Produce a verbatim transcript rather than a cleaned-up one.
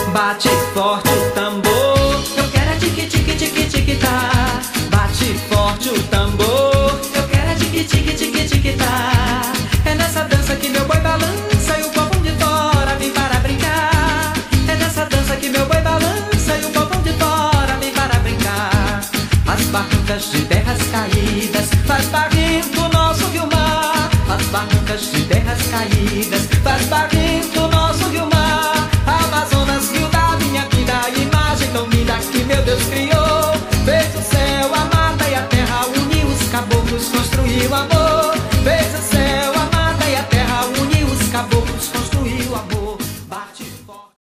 Bate forte o tambor, eu quero é tique tique tique tique tá. Bate forte o tambor, eu quero é tique tique tique tique tá. É nessa dança que meu boi balança e o povão de fora vem para brincar. É nessa dança que meu boi balança e o povão de fora vem para brincar. As barrancas de terras caídas faz barrir do nosso rio mar. As barrancas de terras caídas faz barrir